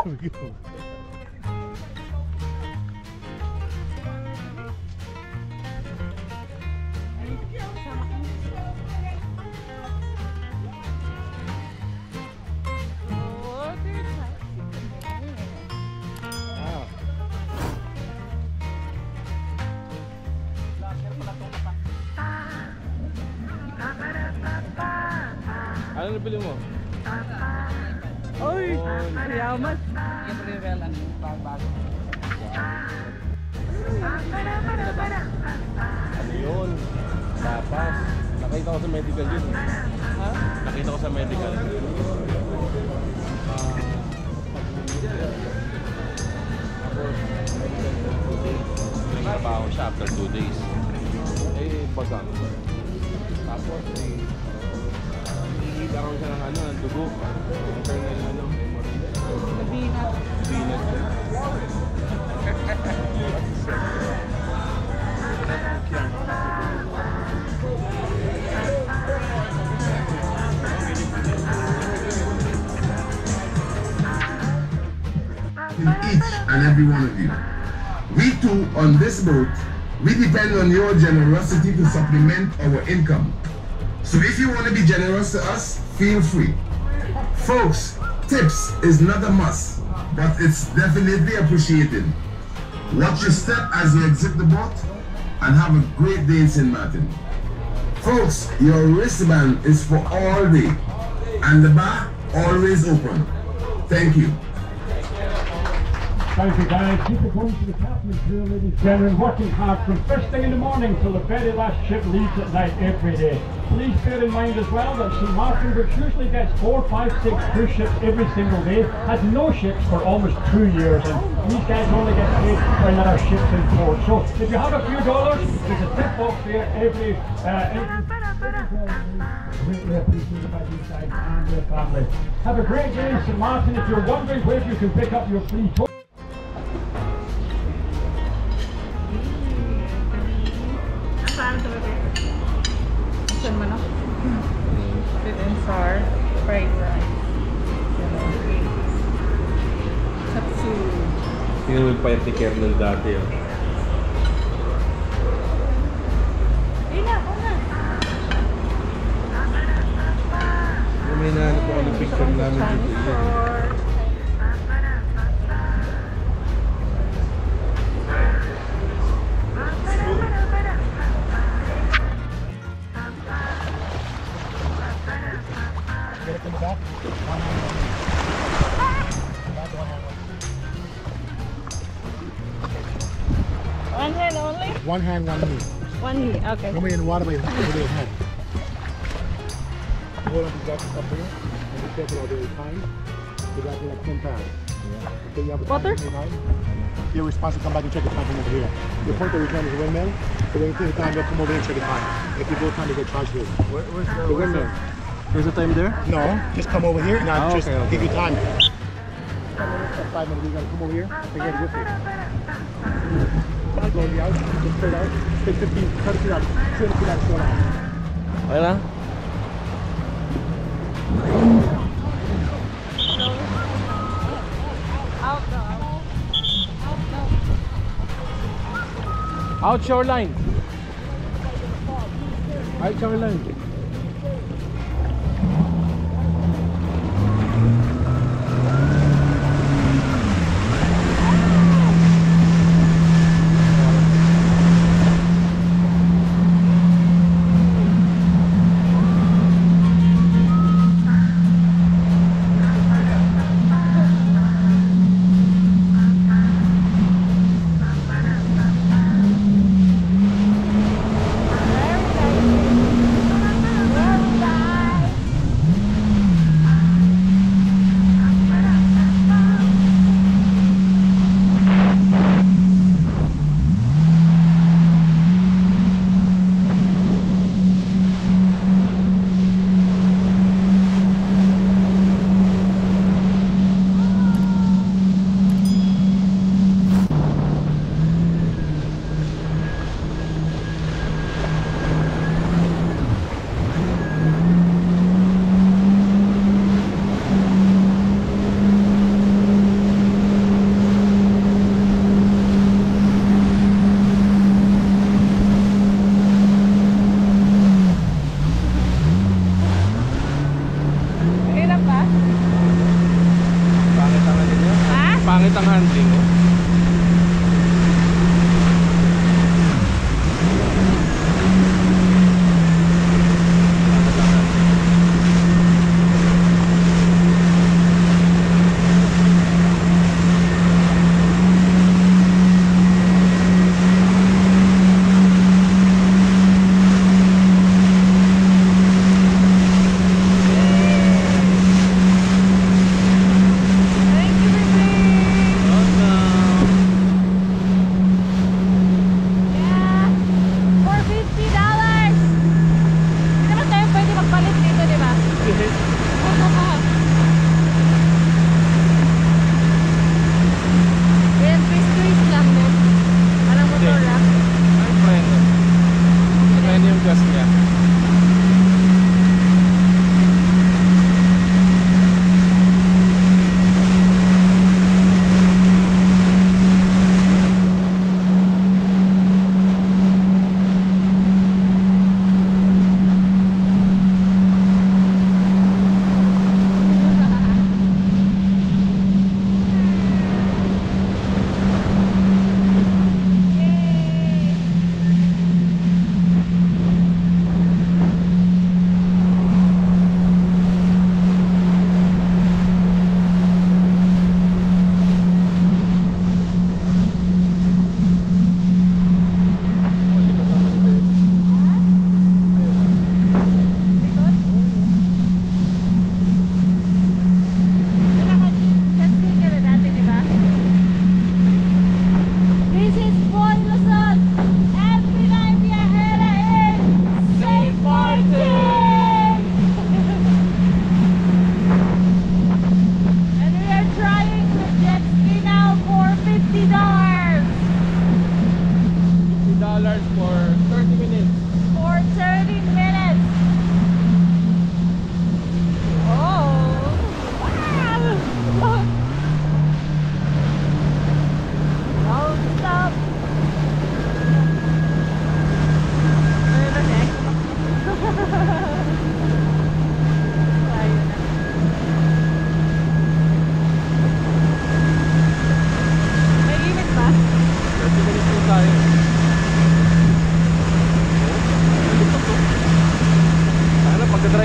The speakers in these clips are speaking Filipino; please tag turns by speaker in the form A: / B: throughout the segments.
A: we go.
B: Ano nabili mo?
C: Oy! Yaman!
B: Ano yun? Tapas. Nakita ko sa medical yun. Ha? Nakita ko sa medical. May trabaho siya after 2 days. Eh, bagang. Tapos, nagkaroon siya ng ano, ng dugo. Internal ano,
C: Binat.
B: Binat.
D: Each and every one of you. We too, on this boat, we depend on your generosity to supplement our income. So if you want to be generous to us, feel free. Folks, tips is not a must, but it's definitely appreciated. Watch your step as you exit the boat and have a great day in St Maarten. Folks, your wristband is for all day and the bar always open. Thank you.
A: Thank you guys. Keep it going to the captain and crew, ladies and gentlemen, working hard from first thing in the morning till the very last ship leaves at night every day. Please bear in mind as well that St Maarten, which usually gets 4, 5, 6 cruise ships every single day, has no ships for almost 2 years, and these guys only get paid when there are ships in port. So if you have a few dollars, there's a tip box there every greatly appreciated by these guys and their family. Have a great day in St Maarten. If you're wondering where you can pick up your free tour,
C: Sweet and sour fried rice. Katsu.
B: Tingnan mo yung payat ni Kernel dati. Oh. May nahanap ko ng picture namin dito.
C: One hand only?
A: one hand, one knee.
C: One knee, okay.
A: Come in the water, but over your head. Hold on to the jacket up here, and be careful all the time. You got to like 10 pounds. Yeah. Okay, you have a
C: Water?
A: You're responsible to come back and check the time from over here. Your point of return is the windmill, so when you take the time, you'll come over here and check the time. If you go time, you get charged with it.
B: Where's
A: The windmill.
B: There's a time there?
A: No, just come over here and I'll just
B: okay.
A: give you time. 5 minutes, you gotta come over here and get it with you. Go out, just straight out, take 15, 30 feet out, 20 feet out, straight out.
B: Okay lang? Out shoreline. Out shoreline.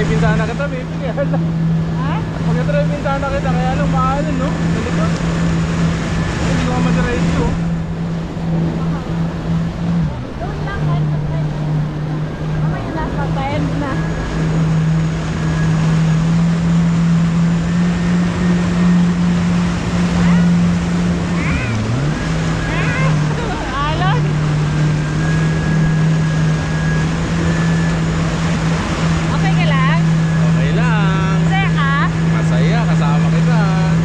B: drive bintana kita, baby. Kaya lang.
C: Ha?
B: Pag drive bintana kita, kaya lang maalan, no? Nalikot. Hindi ko madiretso.
C: Doon lang kahit patay. Mamaya nasa end na. Alon? Okay ka lang?
B: Okay lang.
C: Masaya ka?
B: Masaya, kasama kita.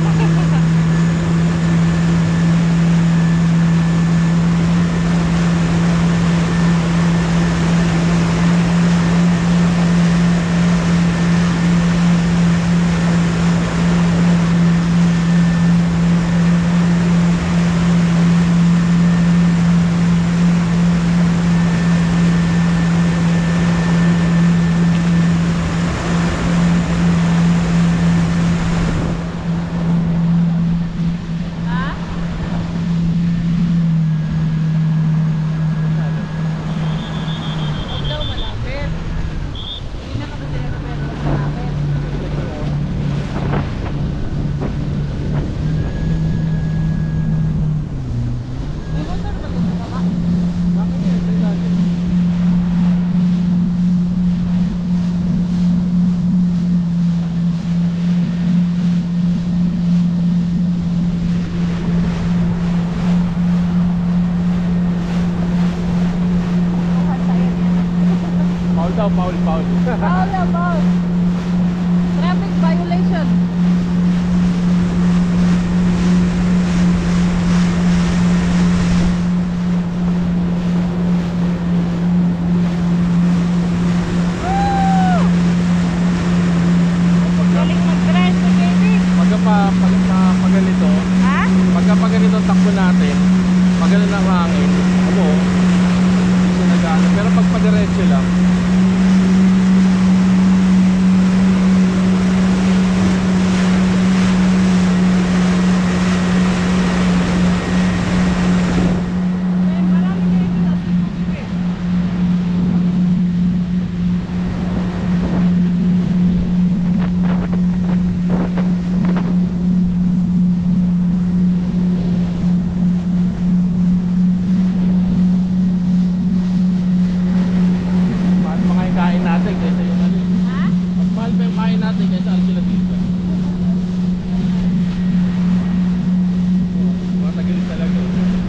C: Ha? Huwag daw malapit. Hindi na kami sila malapit. May motor ba dito sa baba?
B: Bakit yun? Sa ilalim.
C: Bukas tayo niyan.
B: Paul daw, Paul.
C: Bawal na, bawal. Traffic violation. Woo! Galing mag-drive to baby.
B: Pag ganito,
C: Ha?
B: pag ganito ang takbo natin, pag ganun ang hangin, abo, hindi siya nag-ano. Pero pag padiretso lang,
C: May marami kayo dito sa Cebu, eh.
B: mahal mga yung kain natin kaysa yung ano.
C: Ha?
B: Mas mahal pa yung kain natin kaysa ang sila dito. Matagal talaga.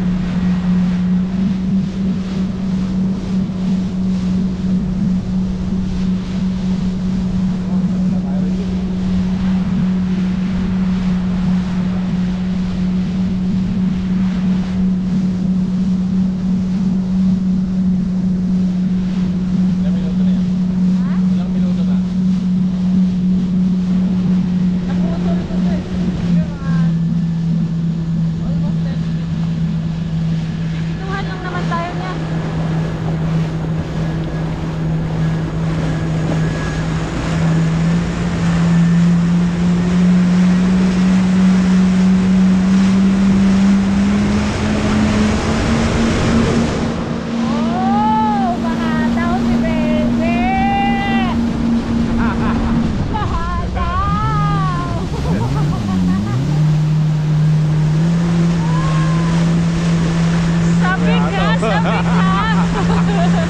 B: Ilang minuto na yan?
C: Ha?
B: Ilang minuto na?
C: Naputol ko to, eh. Siguro mga almost 10 minutes. Pipituhan lang naman tayo niya. Oh, mahataw si Bebe! Mahataw! Sabik ka! Sabik ka!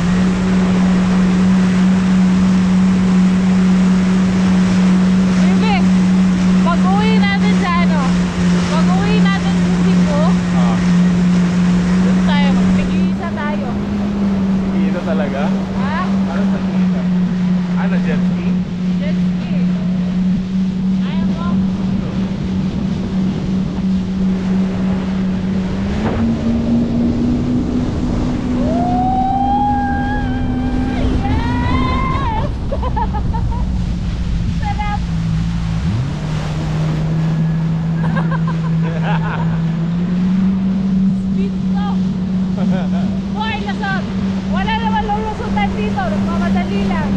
C: Bebe, pag-uwi natin sa ano, pag-uwi natin sa Cebu, doon tayo, magpigisa tayo.
B: Dito talaga?
C: Ha?
B: Ano sa dito? Ano, jet ski?
C: Jet ski. Ayaw mo? Yes! Sarap! Speed ko! Boy, lasot! Wala naman lulusutan dito, nagmamadali lang.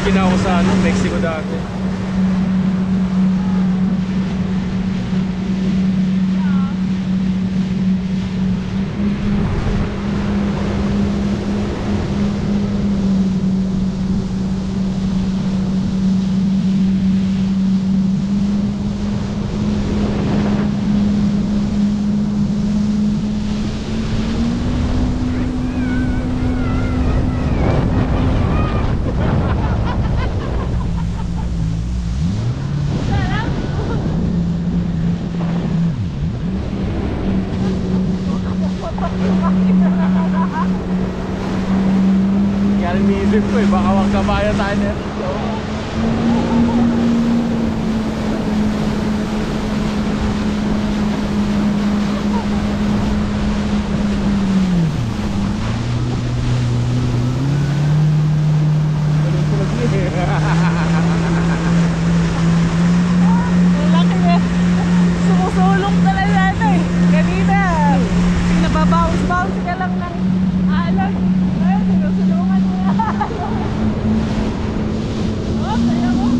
B: Nag-taxi na ako sa ano, Mexico dati. Yan iniisip ko eh, baka wag kabayan tayo nito.
C: Laki eh. Sumusulong talaga ito eh. Kanina, pinababounce-bounce ka lang ng alon. Ayun, sinusulungan mo na alon. Oh, saya mo.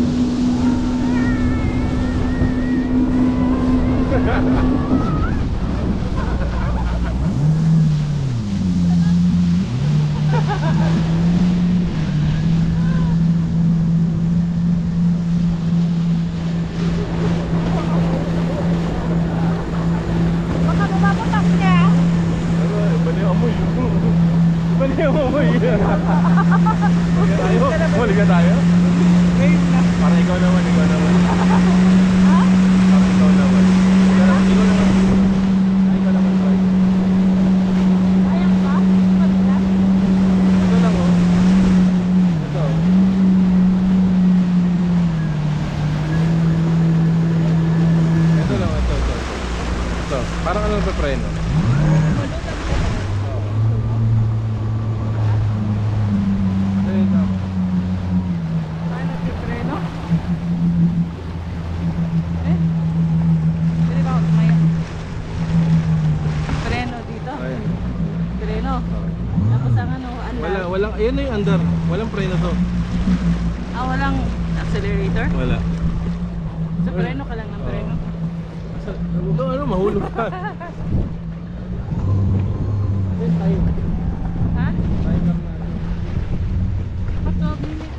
C: Baka mapapatak niya.
B: Iba na yung amoy. Iba na yung amoy. Huli ka tayo?
C: Wait na.
B: Para ikaw naman, ikaw naman.
C: Ha?
B: Para ikaw naman. Ikaw naman, ikaw naman. Ikaw naman, try.
C: Sayang ba? Pagka?
B: Ito lang oh. Ito. Ito lang, ito. Ito. Parang ano pa preno.
C: Ay, nagpipreno? Eh? Pwede ba ako tumaya? Preno dito?
B: Ayun.
C: Preno? Tapos ang ano, andar?
B: Walang, ayan na yung andar. Walang preno to.
C: Ah, walang accelerator?
B: Wala.
C: Sa preno ka lang ng preno?
B: Ano, mahulog ka. Ayun, tayo.
C: Ha?
B: Tayo lang na.
C: Baka 12 minutes.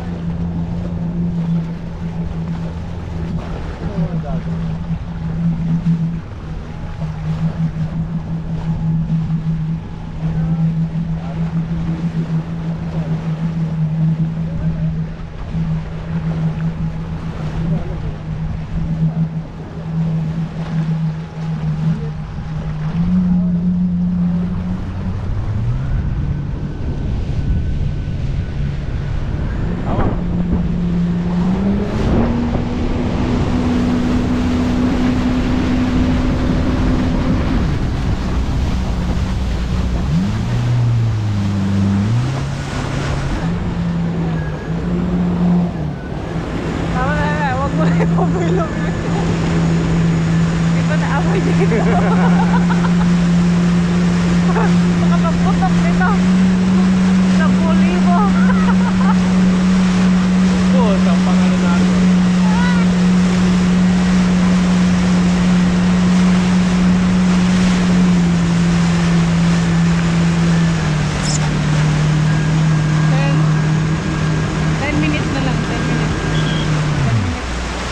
C: Tama na, huwag mo na ipumilog. Di ba naaway dito? Baka magputok nito. 10,000.
B: Oo, sa pangalan natin.
C: Ten minutes na lang, 10 minutes. 10 minutes.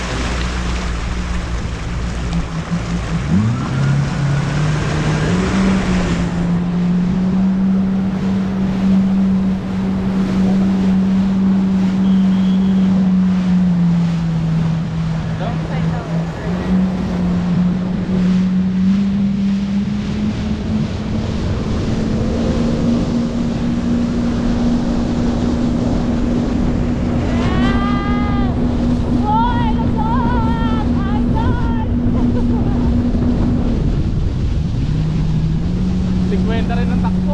B: Kwenta rin ng takbo.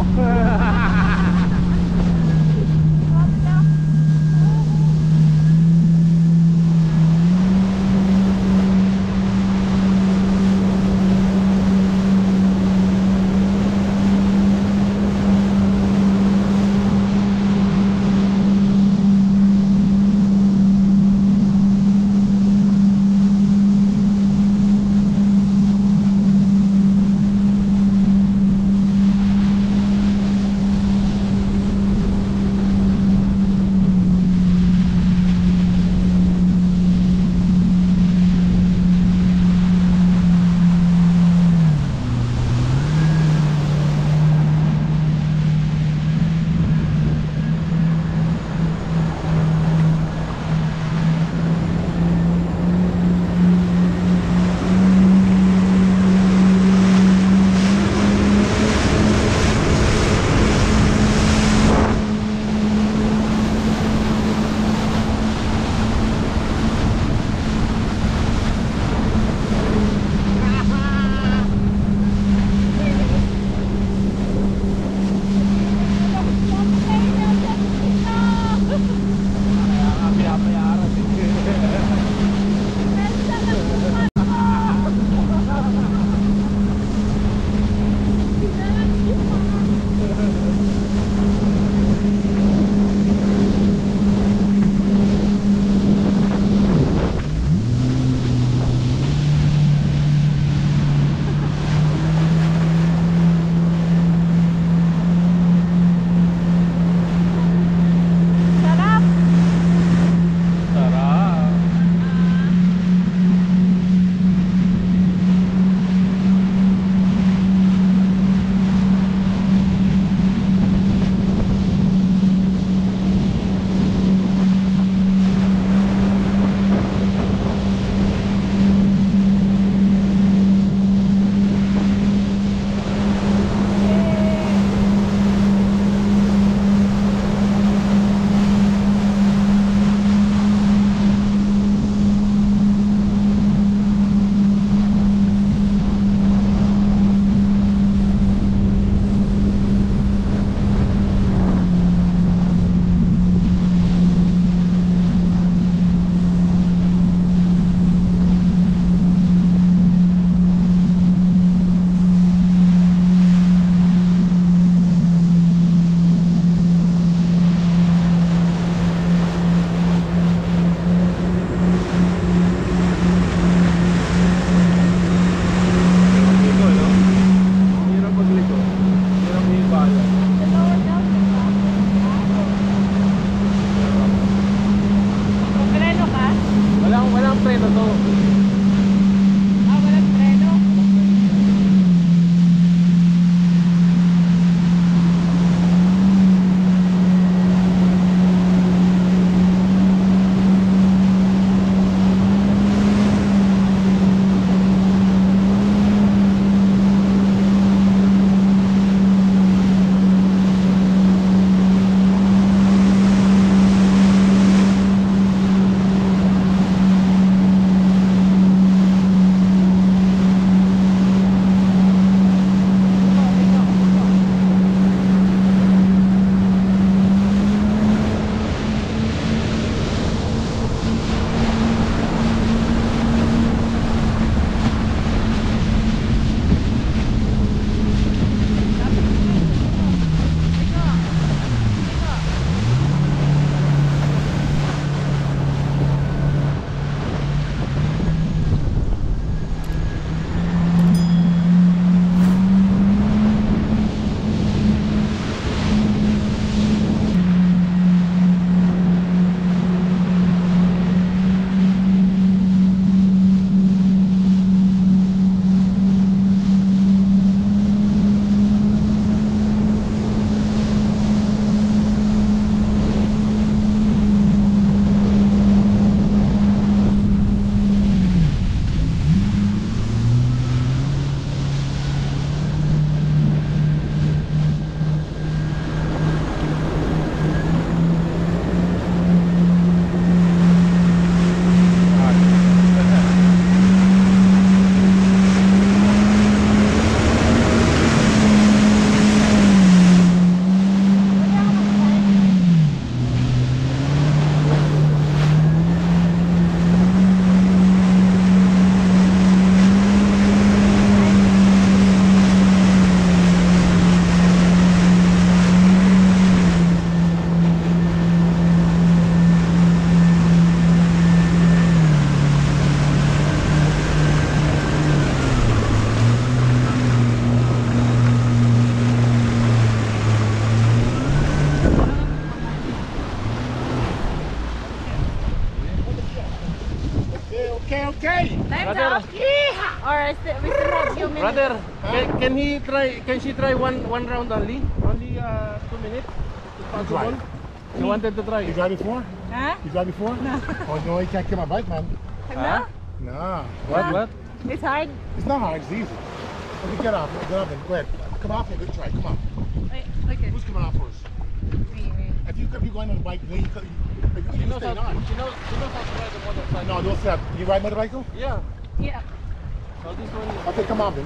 B: Brother.
C: Or we still have few minutes?
B: Brother, can she try one round only? Only 2 minutes? If possible? You wanted to try?
E: You tried before?
C: Huh?
E: You tried before?
C: No.
E: Oh no, you can't kill my bike, man.
C: No?
E: No.
B: What?
C: It's hard?
E: It's not hard, it's easy. Okay, get off and go ahead. Come off and good try. Come on.
C: Wait, okay.
E: Who's coming off first?
C: Me.
E: If you going on the bike, then you
B: She knows
E: stay
B: how
E: on.
B: to ride the motorcycle.
E: No, don't step. You ride motorcycle?
B: Yeah.
C: Yeah.
B: So this one is...
E: Okay, come on then.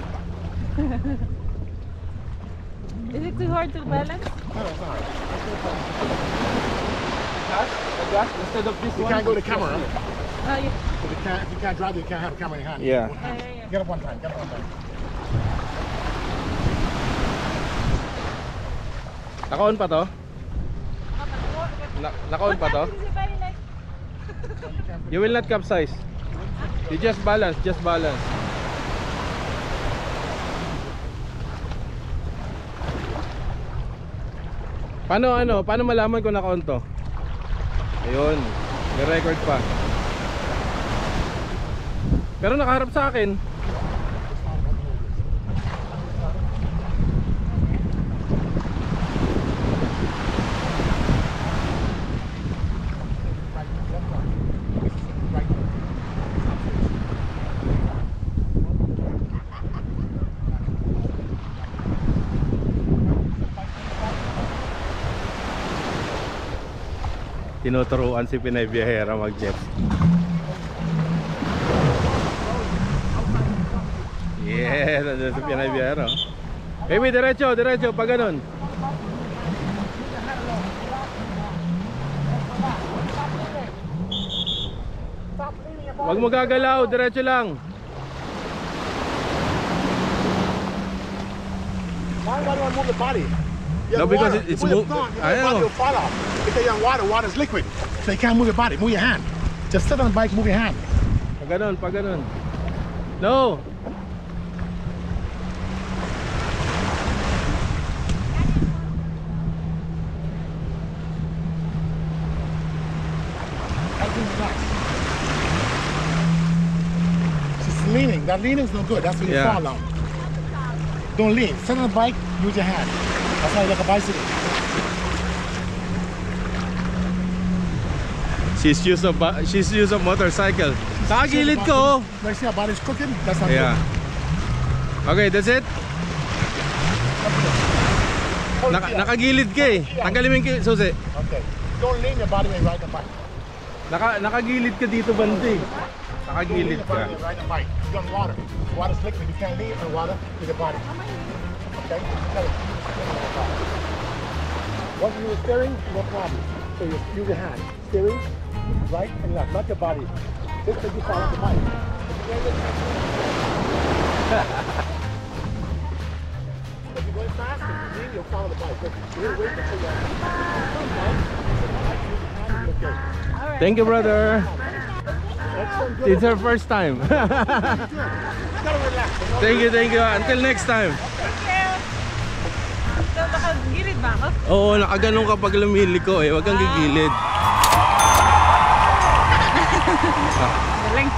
C: Is it too hard to balance?
E: No, it's not hard.
B: Gas? Instead of this
E: You
B: one.
E: can't go to the camera.
C: Yeah.
E: If you can't drive, you can't have a camera in your hand.
B: Yeah.
E: Get up one time.
B: Naka-on pa to? Naka-on pa to? You will not capsize. You just balance, Paano malaman kung naka-on to? Ayun, may record pa. Pero nakaharap sa akin. Tinuturuan si Pinay Biyahera mag-jet. Yeah, nandiyan si Pinay Biyahera. Baby, diretso, pag ganun. Wag mo gagalaw, diretso lang.
E: Why do I move the body?
B: No, because it's moved.
E: I know. Your body will fall off. Because you're on water, water's liquid. So you can't move your body, move your hand. Just sit on the bike, move your hand.
B: Pag ganun. No.
E: Just leaning. That leaning's no good. That's when you fall down. Don't lean. Sit on the bike, use your hand. That's how you like a bicycle.
B: She's used a motorcycle. Nakagilid ko.
E: Like see how body's crooked? That's not
B: Yeah.
E: good.
B: Okay, that's it. Nakagilid ka eh. Tanggalin mo yung susi.
E: Okay. Don't lean your body when you ride the bike.
B: Nakagilid ka dito bandi. Nakagilid
E: Don't lean your body
B: ka.
E: when you ride the bike. You're on water. Water's liquid. You can't lean on water with your body. Okay? Once you use steering, no problem. So you use your hand. Steering, right and left, not your body. This is you fall off the bike. If you're going fast, if you lean, you'll follow the bike. But you're waiting until you're okay.
B: Thank you, brother. It's her first time. Thank you. Until next time.
C: So, nakagilid ba ako?
B: Oo, nakaganon kapag lumiliko eh. Huwag kang gigilid.
C: Galing.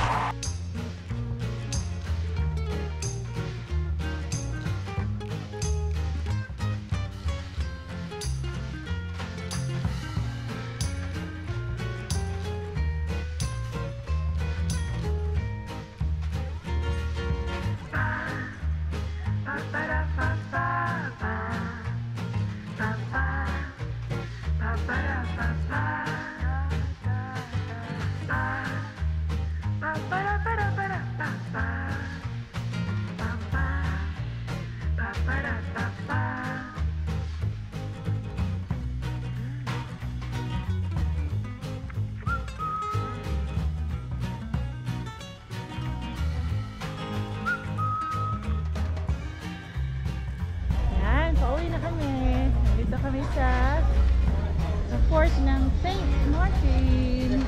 C: Yan, pauwi na kami. Dito kami sa port ng St Maarten.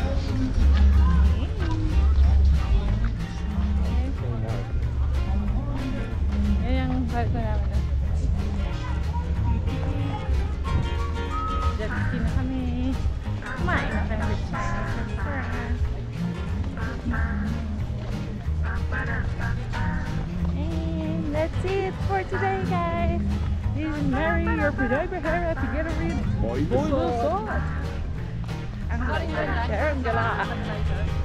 C: Yan yung barko namin. Jet ski na kami. Kumain na kami with Chinese restaurant. That's it for today, guys. Even marry your pinagmahara together with boy the sword. Ang gala.